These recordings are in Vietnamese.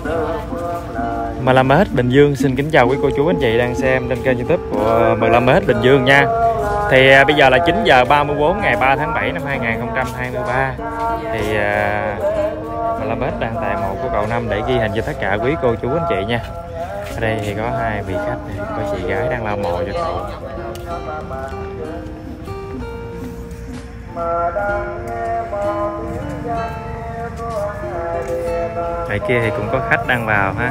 MLMH Bình Dương xin kính chào quý cô chú anh chị đang xem trên kênh YouTube của MLMH Bình Dương nha. Thì bây giờ là 9 giờ 34 ngày 3 tháng 7 năm 2023. Thì MLMH đang tại mộ của cậu Năm để ghi hình cho tất cả quý cô chú anh chị nha. Ở đây thì có hai vị khách này, có chị gái đang lau mộ cho cậu. Ngoài kia thì cũng có khách đang vào ha.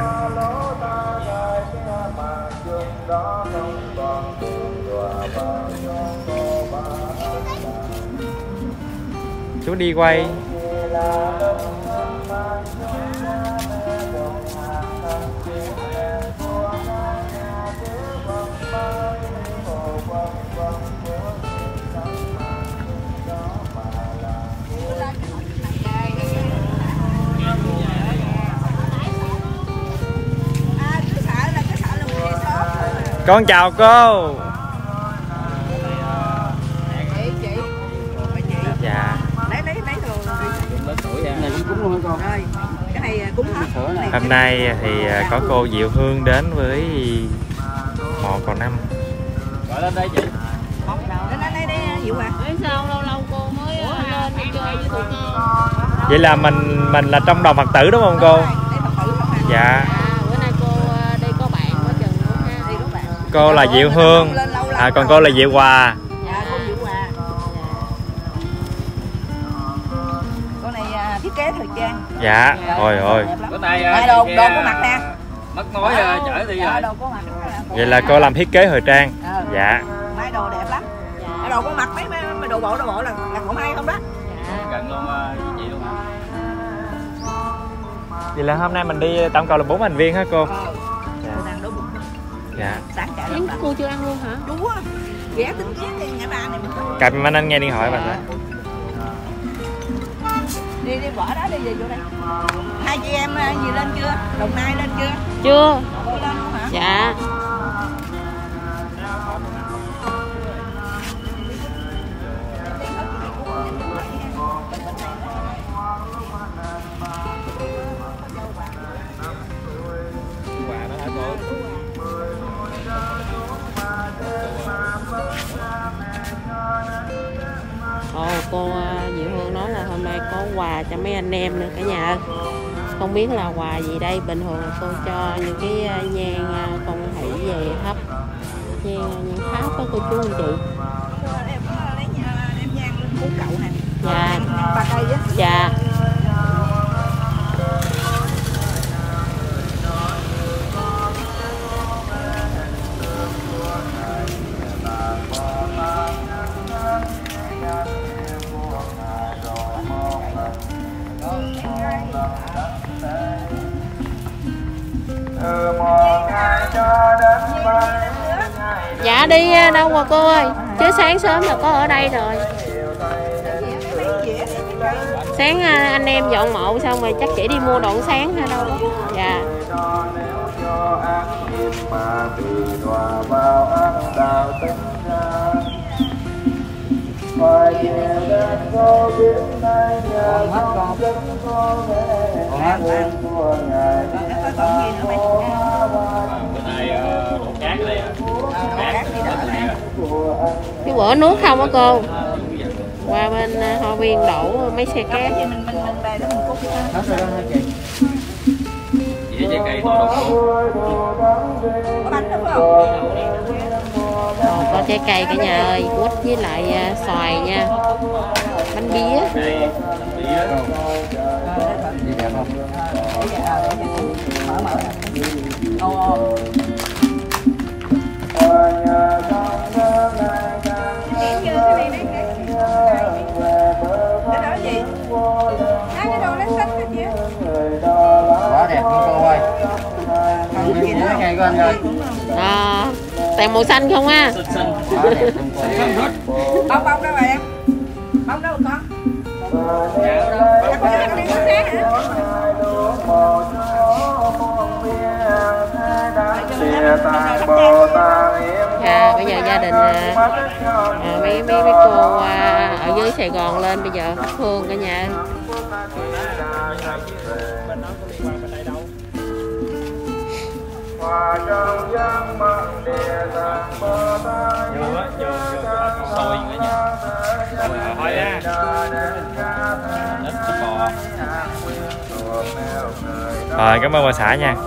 Chú đi quay. Con chào cô. Dạ. Hôm nay thì có cô Diệu Hương đến với mộ cậu Năm. Gọi lên đây chị. Lên đây Diệu à. Sao lâu lâu cô mới lên đi chơi với tụi con. Vậy là mình là trong đoàn Phật tử đúng không cô? Dạ. Bữa nay cô đi có bạn có chừng nữa ha. Đi có bạn. Cô là Diệu Hương. Còn cô là Diệu Hòa. Dạ, cô Diệu Hòa. Cô này thiết kế thời trang. Dạ. Ôi ôi. Bữa nay đồ có mặt nè. Mất mối chở đi rồi. Đồ có mặt. Vậy là cô làm thiết kế thời trang. Dạ. Mấy đồ đẹp lắm. Đồ có mặt mấy đồ bộ là không hay không đó. Gần luôn chị luôn. Vậy là hôm nay mình đi tổng cộng là 4 thành viên hả cô? Dạ. Sáng chạy Yến cô chưa ăn luôn hả? Chú á. Ghé tính ghé thì ngày ba này mình có. Cầm anh nghe điện thoại bà. Đi bỏ đó đi về chỗ đây. Hai chị em gì lên chưa? Đồng Nai lên chưa? Chưa. Lên luôn hả? Dạ. Cô Diệu Hương nói là hôm nay có quà cho mấy anh em nữa cả nhà ơi. Không biết là quà gì đây, bình thường là cô cho những cái nhang con hỷ về thắp nhang tháp đó cô chú anh chị. Em nhang lên cú cậu nè. Dạ. 3 cây á. Dạ. Dạ đi đâu mà cô ơi, chứ sáng sớm là có ở đây rồi. Sáng anh em dọn mộ xong rồi chắc chỉ đi mua đoạn sáng hay đâu đó. Dạ. Cái bữa nước không á cô? Qua bên Hoa Viên đổ mấy xe cát. Có trái cây cả nhà ơi, quýt với lại xoài nha. Bánh bía. Quá đẹp luôn cô ơi. Tèm màu xanh không á? Bông đâu rồi em? Bông đâu con? Dạ, bây giờ gia đình mấy cô ở dưới Sài Gòn lên bây giờ thắp hương cả nhà. Vô á, vô tôi nữa nha. Thôi nha. Ít bò. Rồi cảm ơn bà xã nha.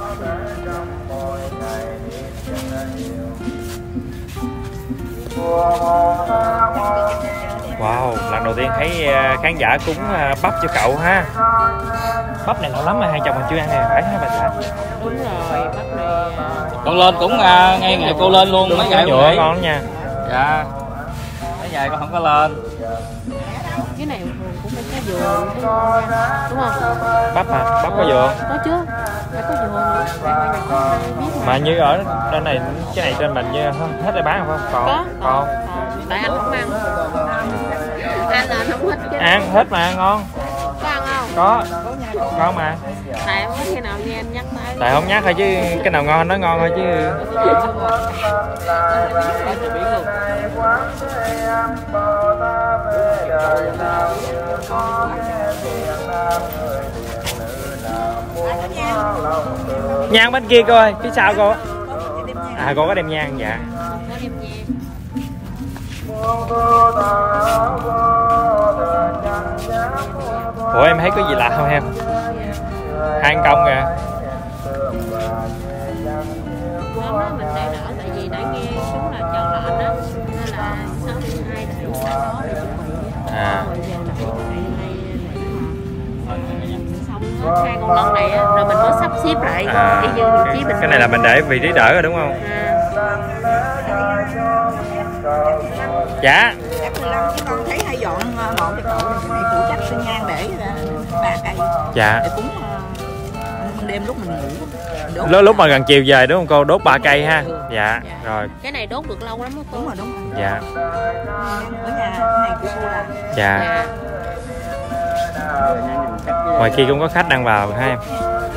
Wow, lần đầu tiên thấy khán giả cúng bắp cho cậu ha. Bắp này lâu lắm mà hai chồng mình chưa ăn này phải hả bà xã? Đúng rồi, bắp này Con lên cũng ngay ngày cô lên luôn mấy ngày nhựa ngon lắm nha. Dạ. Mấy ngày con không có lên. cái này cũng phải có vườn chứ ngon nha. Đúng không? Bắp hả? Bắp có vườn? Có chứ. Phải có vườn nữa. Phải nhỏ biết Mà như ở đây này, cái này trên mình như hết rồi bán không? Còn. Tại anh không ăn. Anh là anh không thích chứ. Ăn hết mà ngon. Có ăn không? Có. Ngon mà. Tại không có khi nào nghe anh nhắc tới. Tại không nhắc thôi chứ cái nào ngon nói ngon thôi chứ. Nhang bên kia cô ơi, phía sau cô. À cô có đem nhang dạ. Có đem nhang. Ủa em thấy có gì lạ không em? Hang công kìa. Hôm đó mình để đỡ tại vì đã nghe chúng là chờ lệnh á nên là 62 để đó để chuẩn bị À. rồi giờ nãy xong hết 2 con lân này á rồi mình mới sắp xếp lại đi vô vị trí bình cái này là mình để vị trí đỡ rồi đúng không? Dạ. Chắc 15 chứ con thấy hay dọn một cái cậu này phụ trách sinh nhang để 3 cây. Dạ. Để cúng đêm lúc mình ngủ. Lúc mà gần chiều về đúng không cô? Đốt 3 cây ha. Dạ. Rồi. Cái này đốt được lâu lắm đó cô. Đúng rồi đúng rồi. Dạ. Ở nhà này của cô làm. Dạ. Ngoài kia cũng có khách đang vào ha em.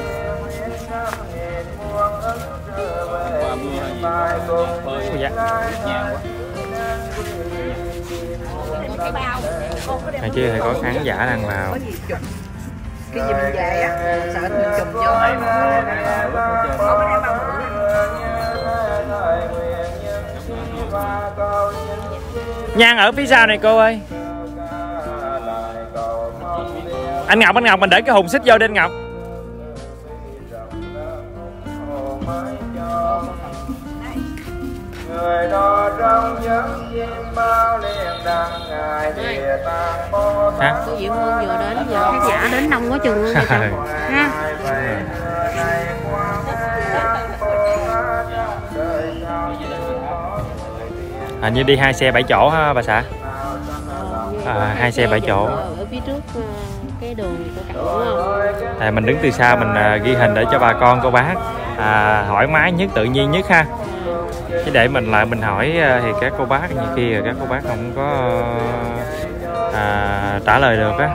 Dạ. Cái bao. Ngoài kia thì có khán giả đang vào. Cái gì mình về á, sợ mình chùm vô. Không có đem bao bự. Nhang ở phía sau này cô ơi. Anh Ngọc mình để cái hùng xích vô đi anh Ngọc. Người đó trong những chim bao liền đăng ngài địa tạng Bồ Tát. Cô Diệu Hương vừa đến giờ khán giả đến đông quá chừng luôn ha. Hình như đi 2 xe 7 chỗ ha bà xã. 2 xe 7 chỗ. Ở phía trước cái đường của cậu đúng không? Mình đứng từ xa mình ghi hình để cho bà con cô bác thoải mái nhất, tự nhiên nhất ha. Chứ để mình lại mình hỏi thì các cô bác như kia các cô bác không có trả lời được á.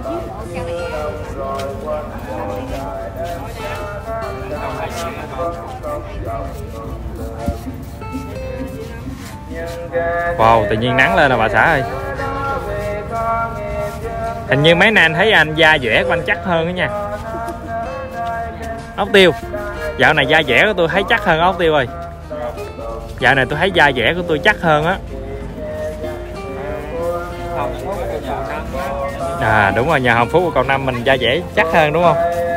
Wow, tự nhiên nắng lên rồi bà xã ơi. Hình như mấy nay anh thấy anh da dẻ của anh chắc hơn đó nha. Ốc Tiêu, dạo này da dẻ của tôi thấy chắc hơn Ốc Tiêu ơi. Dạo này tôi thấy da dẻ của tôi chắc hơn á. Đúng rồi, nhà Hồng Phúc của cậu Năm mình da dẻ chắc hơn đúng không?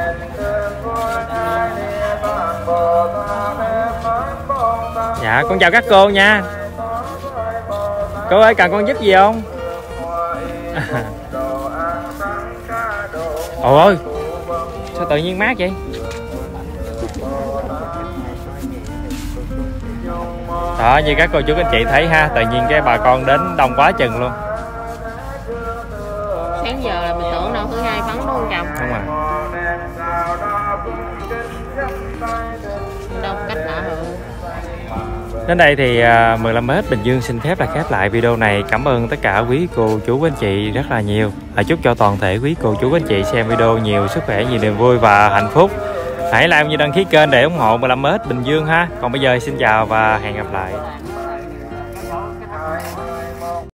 Dạ, con chào các cô nha. Cô ơi, cần con giúp gì không? Ôi, sao tự nhiên mát vậy? Đó, như các cô chú anh chị thấy ha, tự nhiên cái bà con đến đông quá chừng luôn. Sáng giờ là mình tưởng đâu thứ hai vắng đúng không chồng? Đúng rồi. Đông cách lạ hơn. Đến đây thì 15m Bình Dương xin phép là khép lại video này. Cảm ơn tất cả quý cô chú anh chị rất là nhiều. Chúc cho toàn thể quý cô chú anh chị xem video nhiều sức khỏe, nhiều niềm vui và hạnh phúc. Hãy like như đăng ký kênh để ủng hộ 15m Bình Dương ha. Còn bây giờ xin chào và hẹn gặp lại.